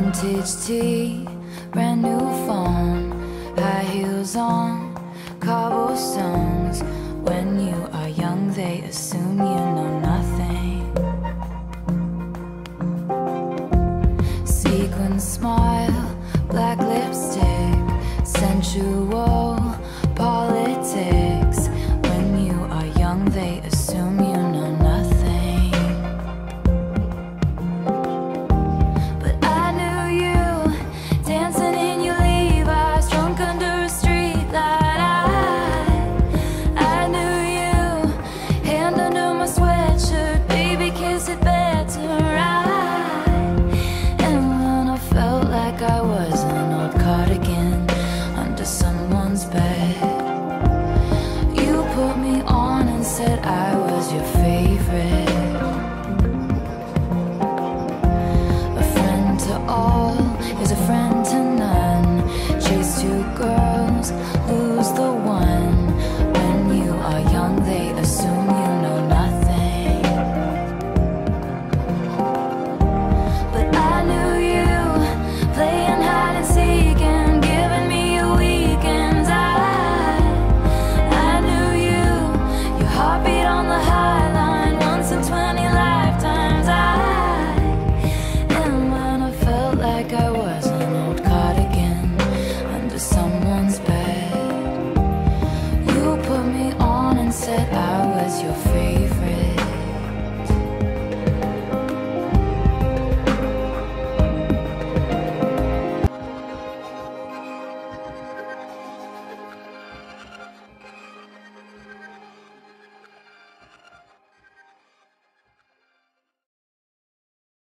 Vintage tea, brand new phone, high heels on, cobblestones. When you are young, they assume you know nothing. Sequin smile, black lipstick, sensual politics. When you are young, they assume you know nothing. I was an old cardigan under someone's bed. You put me on and said I was your favorite. A friend to all is a friend to none. Chase two girls, lose the one. When you are young, they assume you know nothing. But I knew you, playing hide and seek and giving me your weekends. I knew you, your heartbeat on the high line, once in 20 lifetimes. And when I felt like I was an old cardigan under someone's bed, you put me on and said I was your favorite.